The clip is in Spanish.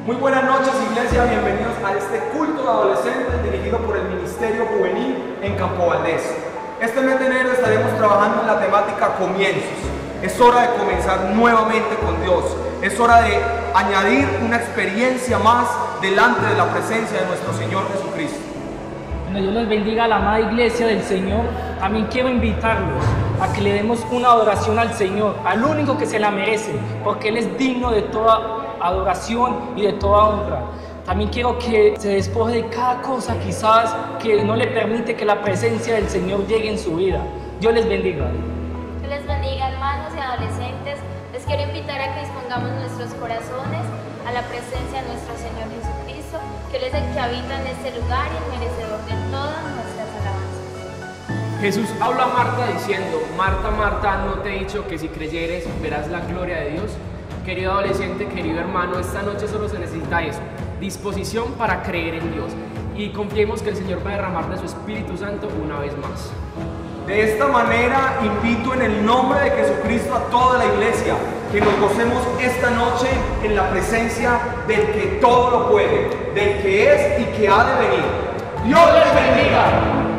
Muy buenas noches, iglesia, bienvenidos a este culto de adolescentes dirigido por el Ministerio Juvenil en Campo Valdés. Este mes de enero estaremos trabajando en la temática comienzos. Es hora de comenzar nuevamente con Dios. Es hora de añadir una experiencia más delante de la presencia de nuestro Señor Jesucristo. Bueno, Dios los bendiga a la amada iglesia del Señor. También quiero invitarlos a que le demos una adoración al Señor, al único que se la merece, porque Él es digno de toda adoración y de toda honra. También quiero que se despoje de cada cosa quizás que no le permite que la presencia del Señor llegue en su vida. Dios les bendiga. Dios les bendiga, hermanos y adolescentes. Les quiero invitar a que dispongamos nuestros corazones a la presencia de nuestro Señor Jesucristo, que Él es el que habita en este lugar y el merecedor de todas nuestras alabanzas. Jesús habla a Marta diciendo: Marta, Marta, ¿no te he dicho que si creyeres verás la gloria de Dios? Querido adolescente, querido hermano, esta noche solo se necesita eso, disposición para creer en Dios, y confiemos que el Señor va a derramar de su Espíritu Santo una vez más. De esta manera invito en el nombre de Jesucristo a toda la iglesia que nos gocemos esta noche en la presencia del que todo lo puede, del que es y que ha de venir. Dios les bendiga.